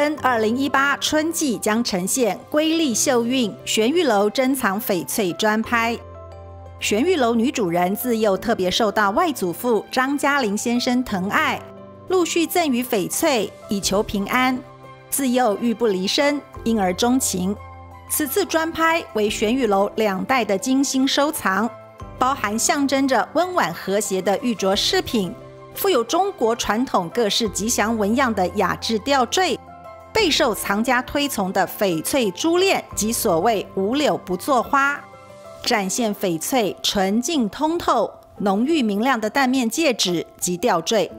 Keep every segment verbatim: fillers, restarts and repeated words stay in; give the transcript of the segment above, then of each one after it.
珍二零一八春季将呈现瑰丽秀韵玄玉楼珍藏翡翠专拍。玄玉楼女主人自幼特别受到外祖父张嘉玲先生疼爱，陆续赠予翡翠以求平安。自幼玉不离身，因而钟情。此次专拍为玄玉楼两代的精心收藏，包含象征着温婉和谐的玉镯饰品，富有中国传统各式吉祥纹样的雅致吊坠，备受藏家推崇的翡翠珠链及所谓五柳不作花，展现翡翠纯净通透、浓郁明亮的蛋面戒指及吊坠。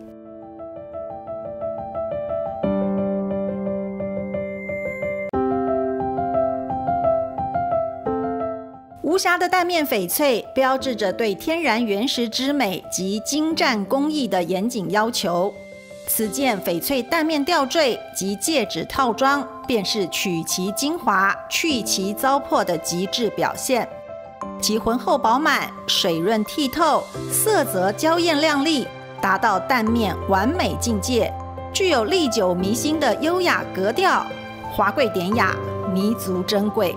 无瑕的蛋面翡翠标志着对天然原石之美及精湛工艺的严谨要求。此件翡翠蛋面吊坠及戒指套装，便是取其精华、去其糟粕的极致表现。其浑厚饱满、水润剔透，色泽娇艳亮丽，达到蛋面完美境界，具有历久弥新的优雅格调，华贵典雅，弥足珍贵。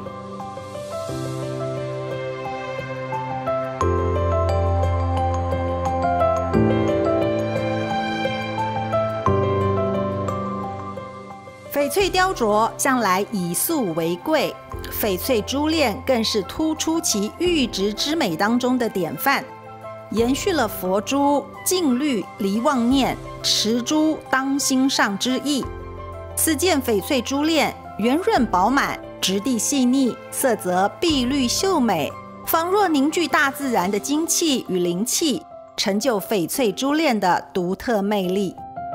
翡翠雕琢向来以素为贵，翡翠珠链更是突出其玉质之美当中的典范，延续了佛珠净虑离妄念，持珠当心上之意。此件翡翠珠链圆润饱满，质地细腻，色泽碧绿秀美，仿若凝聚大自然的精气与灵气，成就翡翠珠链的独特魅力。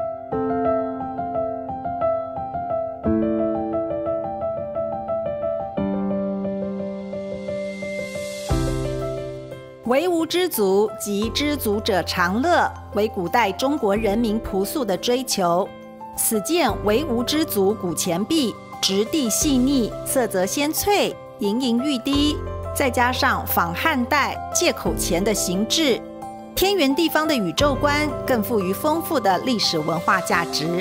为吾知足及知足者常乐，为古代中国人民朴素的追求。此件为吾知足古钱币，质地细腻，色泽鲜翠，盈盈欲滴，再加上仿汉代借口钱的形制，天圆地方的宇宙观更富于丰富的历史文化价值。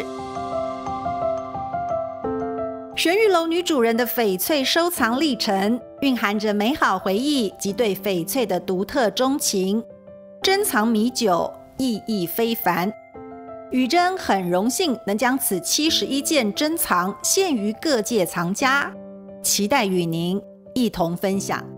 玄玉楼女主人的翡翠收藏历程，蕴含着美好回忆及对翡翠的独特钟情，珍藏弥久，意义非凡。宇珍很荣幸能将此七十一件珍藏献于各界藏家，期待与您一同分享。